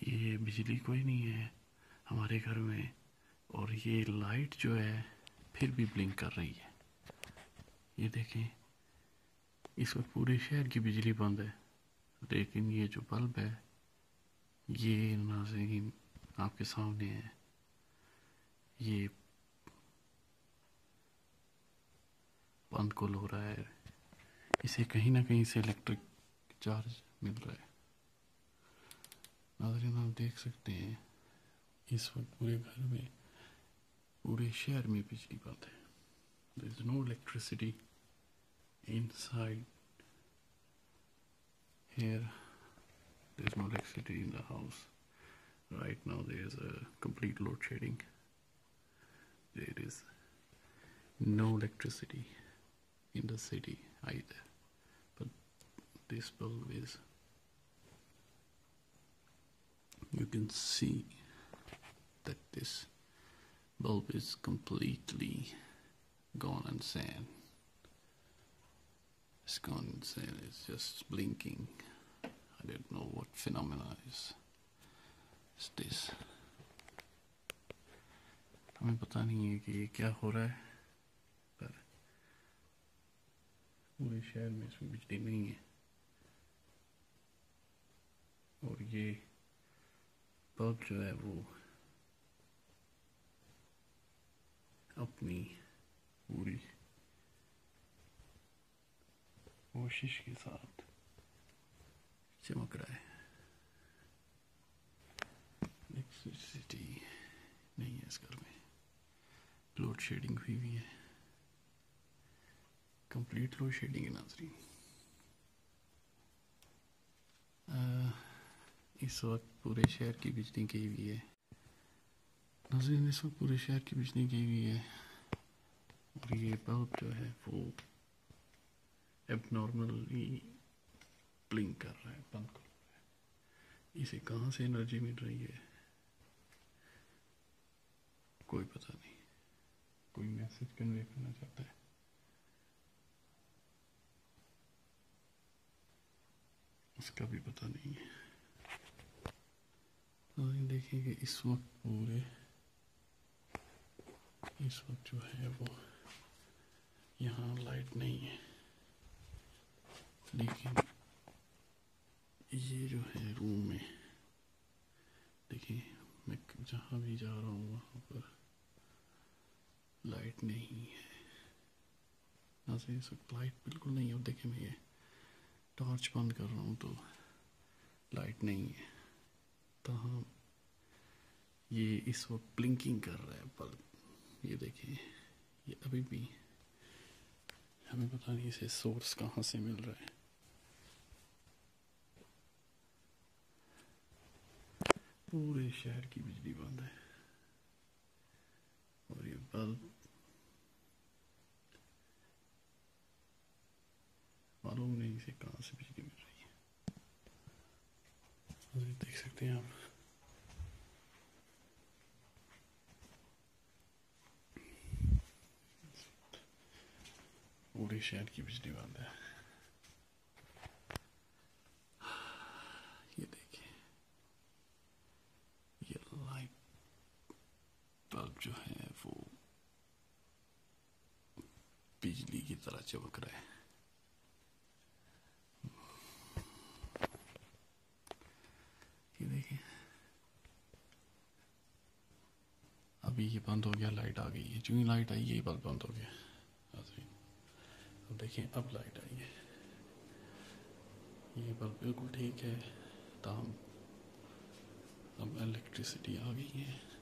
ये बिजली कोई नहीं है हमारे घर में, और ये लाइट जो है फिर भी ब्लिंक कर रही है। ये देखें, इस वक्त पूरे शहर की बिजली बंद है, लेकिन ये जो बल्ब है ये नाज़रीन आपके सामने है। ये बंद कुल हो रहा है, इसे कहीं ना कहीं से इलेक्ट्रिक चार्ज मिल रहा है। नाज़रीन आप देख सकते हैं इस वक्त पूरे घर में, पूरे शहर में बिजली बंद है। There is no electricity inside here. There is no electricity in the house. Right now there is a complete load shedding. There is no electricity in the city either. But this bulb is, you can see that this bulb is completely gone insane. It's gone insane. It's just blinking. I don't know what phenomena is this. हमें पता नहीं है कि ये क्या हो रहा है, पर पूरे शहर में इसमें बिजली नहीं है। और ये बल्ब जो है वो अपनी पूरी कोशिश के साथ चमक रहा है। इलेक्ट्रिसिटी नहीं है इस घर में, लोड शेडिंग हुई है, कंप्लीट लोड शेडिंग है नाज़रीन। इस वक्त पूरे शहर की बिजली गई हुई है नाज़रीन, इस वक्त पूरे शहर की बिजली गई हुई है। और ये बल्ब जो है वो एबनॉर्मली ब्लिंक कर रहा है, बंद कर रहा है। इसे कहाँ से एनर्जी मिल रही है कोई पता नहीं। कोई मैसेज कन्वे करना चाहता है, उसका भी पता नहीं है। तो देखिए कि इस वक्त जो है वो यहाँ लाइट नहीं है, लेकिन ये जो है रूम में देखिए, मैं जहाँ भी जा रहा हूँ वहाँ पर लाइट नहीं है। यहाँ से इस वक्त लाइट बिल्कुल नहीं है। अब देखिए मैं ये टॉर्च बंद कर रहा हूँ तो लाइट नहीं है, तो ये इस वक्त ब्लिंकिंग कर रहा है बल्ब। ये देखिए, ये अभी भी हमें पता नहीं इसे सोर्स कहाँ से मिल रहा है। पूरे शहर की बिजली बंद है और ये बल्ब मालूम नहीं इसे कहाँ से बिजली मिल रही है। और ये देख सकते हैं आप, पूरे शहर की बिजली बंद है। ये देखिए, ये लाइट बल्ब जो है वो बिजली की तरह चमक रहा है। ये देखिए, अभी ये बंद हो गया, लाइट आ गई है। जो ही लाइट आई ये बल्ब बंद हो गया। अब देखिए, अब लाइट आई है, ये बल्ब बिल्कुल ठीक है। ताहम अब इलेक्ट्रिसिटी आ गई है।